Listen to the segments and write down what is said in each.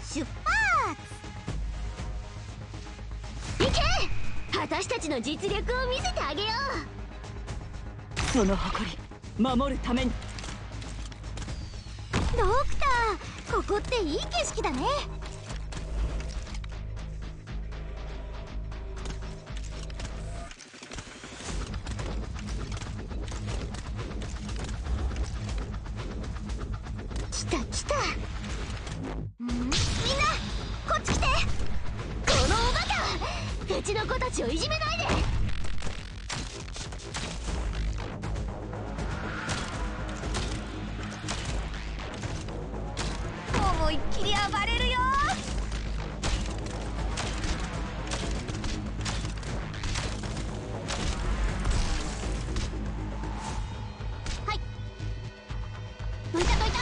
出発。行け、私たちの実力を見せてあげよう。その誇り守るために。 ドクター、ここっていい景色だね。来た来た。みんなこっち来て。このおバカ、うちの子たちをいじめないで。思いっきり暴れるよ。はい、どいたどいた。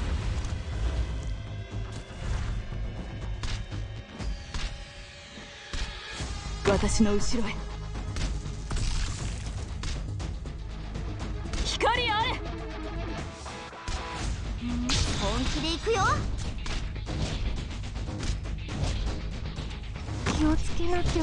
私の後ろへ。光あれ。 本気で行くよ。気をつけなきゃ。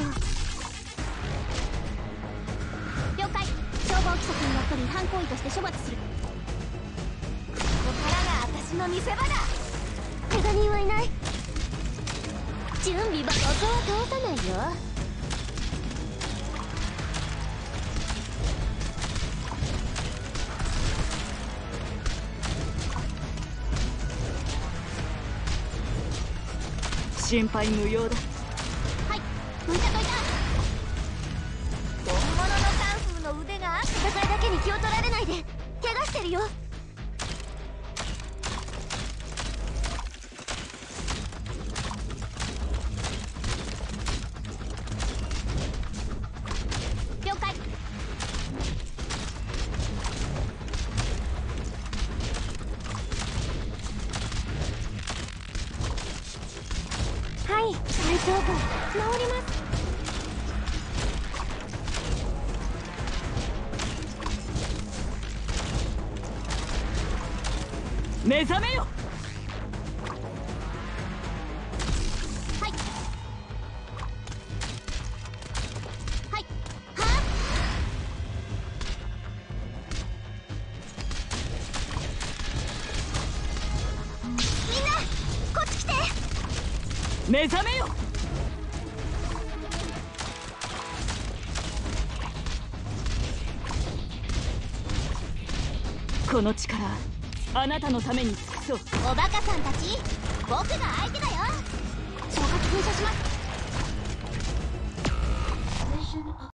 了解。消防規則にのっとり違反行為として処罰する。ここからが私の見せ場だ。怪我人はいない。準備はここは通さないよ。 心配無用だ。 はい、どいたどいた。本物のカンフーの腕が戦いだけに気を取られないで。怪我してるよ。了解。はい、大丈夫。治ります。 目覚めよ。 はいはい。はあ。みんなこっち来て。 目覚めよ。この力あなたのために尽くそう。 おバカさんたち、僕が相手だよ。